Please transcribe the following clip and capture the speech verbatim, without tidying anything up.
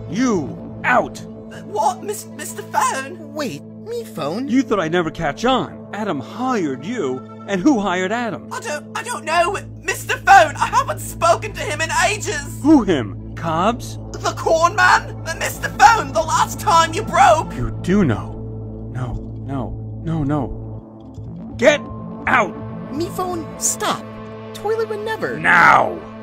You, out! What, Miss, Mister Phone? Wait, me phone? You thought I'd never catch on. Adam hired you, and who hired Adam? I don't, I don't know, Mister Phone. I haven't spoken to him in ages. Who him? Cobbs? The corn man? Mister Phone, the last time you broke. You do know. No, no, no, no. Get out! Me phone, stop. Toilet would never. Now!